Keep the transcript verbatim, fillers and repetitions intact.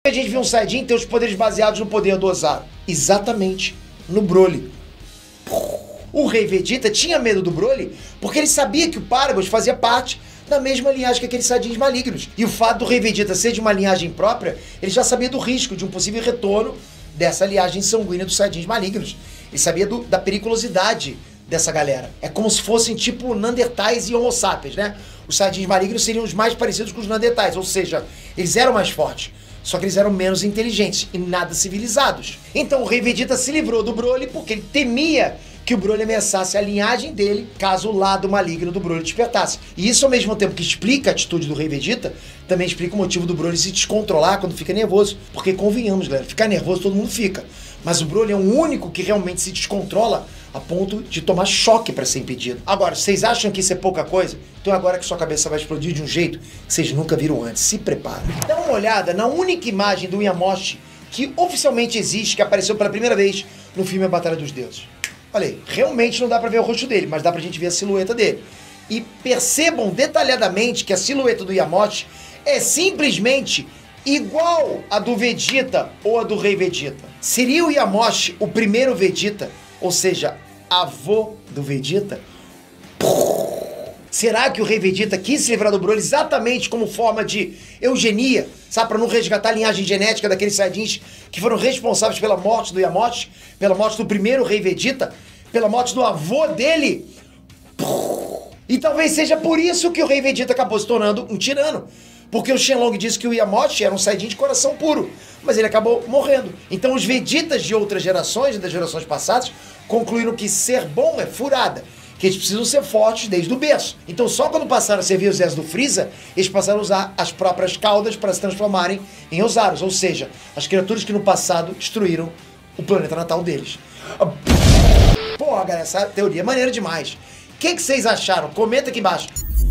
A gente viu um Saiyajin ter os poderes baseados no poder do Ozaru. Exatamente, no Broly. O Rei Vegeta tinha medo do Broly porque ele sabia que o Paragus fazia parte da mesma linhagem que aqueles Saiyajins malignos. E o fato do Rei Vegeta ser de uma linhagem própria, ele já sabia do risco de um possível retorno dessa linhagem sanguínea dos Saiyajins malignos. Ele sabia do, da periculosidade dessa galera. É como se fossem tipo Neandertais e Homo sapiens, né? Os Saiyajins malignos seriam os mais parecidos com os Neandertais, ou seja, eles eram mais fortes. Só que eles eram menos inteligentes e nada civilizados. Então o Rei Vegeta se livrou do Broly porque ele temia que o Broly ameaçasse a linhagem dele caso o lado maligno do Broly despertasse. E isso, ao mesmo tempo que explica a atitude do Rei Vegeta, também explica o motivo do Broly se descontrolar quando fica nervoso. Porque, convenhamos, galera, ficar nervoso todo mundo fica. Mas o Broly é o único que realmente se descontrola a ponto de tomar choque para ser impedido. Agora, vocês acham que isso é pouca coisa? Então agora que sua cabeça vai explodir de um jeito que vocês nunca viram antes. Se preparem. Dá uma olhada na única imagem do Yamoshi que oficialmente existe, que apareceu pela primeira vez no filme A Batalha dos Deuses. Olha aí, realmente não dá pra ver o rosto dele, mas dá pra gente ver a silhueta dele. E percebam detalhadamente que a silhueta do Yamoshi é simplesmente igual a do Vegeta ou a do Rei Vegeta. Seria o Yamoshi o primeiro Vegeta, ou seja, avô do Vegeta? Será que o Rei Vegeta quis se livrar do Broly exatamente como forma de eugenia, sabe, para não resgatar a linhagem genética daqueles Saiyajins que foram responsáveis pela morte do Yamoshi, pela morte do primeiro Rei Vegeta, pela morte do avô dele? E talvez seja por isso que o Rei Vegeta acabou se tornando um tirano. Porque o Shenlong disse que o Yamoshi era um Saiyajin de coração puro, mas ele acabou morrendo. Então os Vegetas de outras gerações e das gerações passadas concluíram que ser bom é furada, que eles precisam ser fortes desde o berço. Então só quando passaram a servir os exércitos do Freeza, eles passaram a usar as próprias caudas para se transformarem em Ozarus, ou seja, as criaturas que no passado destruíram o planeta natal deles. Porra, galera, essa teoria é maneira demais. O que, que vocês acharam? Comenta aqui embaixo.